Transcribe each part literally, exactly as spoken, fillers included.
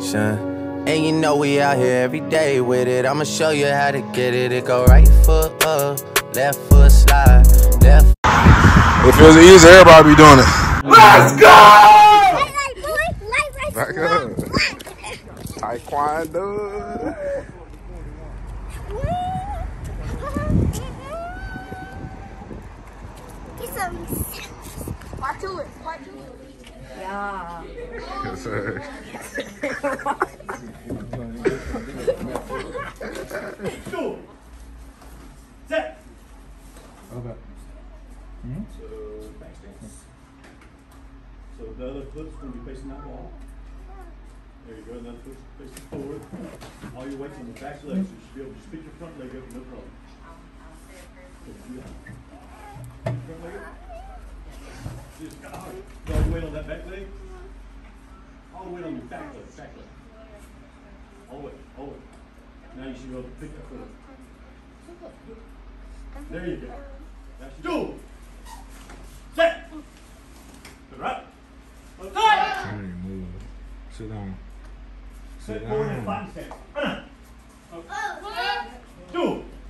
motion. And you know we out here every day with it. I'ma show you how to get it. It go right foot up, left foot slide, left. If it was easy, everybody be doing it. Let's go! Back up. Taekwondo. Get some. Part to it. Part to it. Yeah. Yes, sir. Go. Set. Okay. Mm-hmm. So back stance. So the other foot's going to be facing that wall. There you go. The other foot's facing forward. All your weight's on the back leg, so you should be able to just pick your front leg up, no problem. So do that. Front leg up. Just got all the weight on that back leg. All the weight on your back leg. Back leg. All the way. All the way. Now you should be able to pick that foot up. There you go. Now you go. Set. Good, right? Let's go. Move. Sit down. Sit Set forward and down. flatten stance. Up. Two.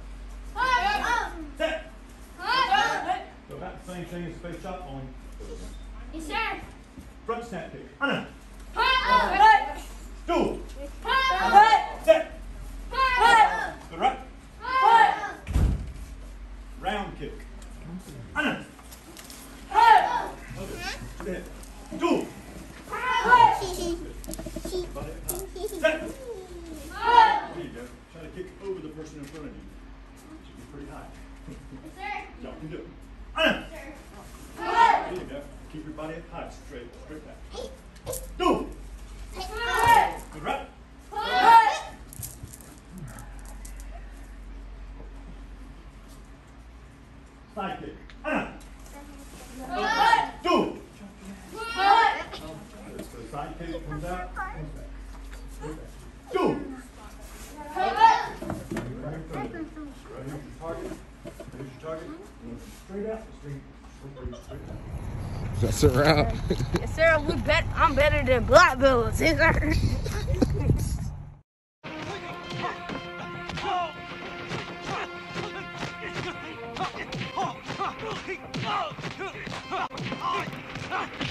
Set. So about the same thing as space chop on. Yes, sir. Front snap kick. Anna. Right. Two. Right. Set. Right. Good, right? Right. Round kick. Anna. Right. Set. Two. Right. Body up high. Set. Right. There you go. Try to kick over the person in front of you. Should be pretty high. Yes, sir. Y'all can do it. Anna. Right. There you go. Keep your body up high. Straight. Straight back. Two. Right. Good, right? Right. Side kick. Anna. Right. Two. Right. So side kick comes out. Comes back. Comes back. Two. Right. Right in front of you. Right here's your target. Here's your target. Straight out. Straight. Straight, straight out. That's a wrap. Yes, sir. We bet I'm better than black belts. Yes, sir. Oh!